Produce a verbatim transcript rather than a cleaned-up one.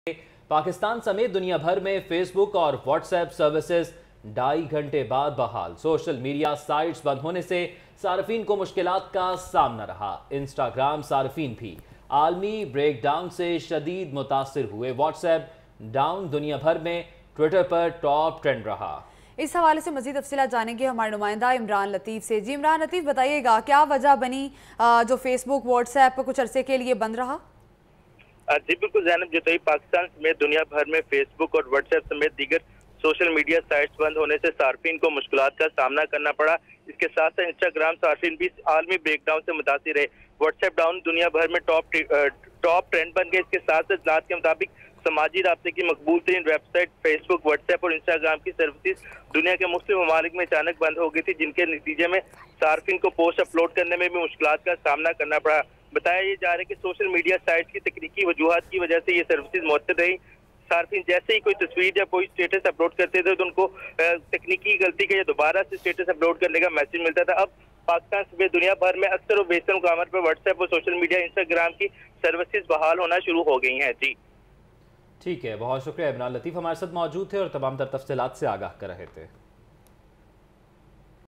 पाकिस्तान समेत दुनिया भर में फेसबुक और व्हाट्सएप सर्विसेज ढाई घंटे बाद बहाल। सोशल मीडिया साइट्स बंद होने से सार्फिन को मुश्किलात का सामना रहा। इंस्टाग्राम सार्फिन भी आलमी ब्रेकडाउन से शदीद मुतासिर हुए। व्हाट्सएप डाउन दुनिया भर में, ट्विटर पर टॉप ट्रेंड रहा। इस हवाले से मज़ीद तफसीलात जानेंगे हमारे नुमाइंदा इमरान लतीफ़ से। जी इमरान लतीफ़, बताइएगा क्या वजह बनी जो फेसबुक व्हाट्सएप कुछ अरसे के लिए बंद रहा? जी बिल्कुल ज़ैनब, जो तो पाकिस्तान समेत दुनिया भर में फेसबुक और व्हाट्सएप समेत दीगर सोशल मीडिया साइट्स बंद होने से सार्फिन को मुश्किलात का सामना करना पड़ा। इसके साथ साथ इंस्टाग्राम सार्फिन भी आलमी ब्रेकडाउन से मुतासिर रहे। व्हाट्सएप डाउन दुनिया भर में टॉप टॉप ट्रेंड बन गए। इसके साथ साथ इजलास के मुताबिक समाजी राब्ते की मकबूल तरीन वेबसाइट फेसबुक, व्हाट्सएप और इंस्टाग्राम की सर्विसेज दुनिया के मुख्तलिफ ममालिक में अचानक बंद हो गई थी, जिनके नतीजे में सार्फिन को पोस्ट अपलोड करने में भी मुश्किलात का सामना करना पड़ा। बताया ये जा रहा है कि सोशल मीडिया साइट्स की तकनीकी वजूहात की वजह से ये सर्विसेज मुअत्तल रही। सार्फिन जैसे ही कोई तस्वीर या कोई स्टेटस अपलोड करते थे तो उनको तकनीकी गलती के दोबारा से स्टेटस अपलोड करने का मैसेज मिलता था। अब पाकिस्तान समेत दुनिया भर में अक्सर और बेशतर मुकाम पर व्हाट्सएप और सोशल मीडिया इंस्टाग्राम की सर्विसेज बहाल होना शुरू हो गई हैं। जी ठीक है, बहुत शुक्रिया इमरान लतीफ़ हमारे साथ मौजूद थे और तमाम तर तफसीलात से आगाह कर रहे थे।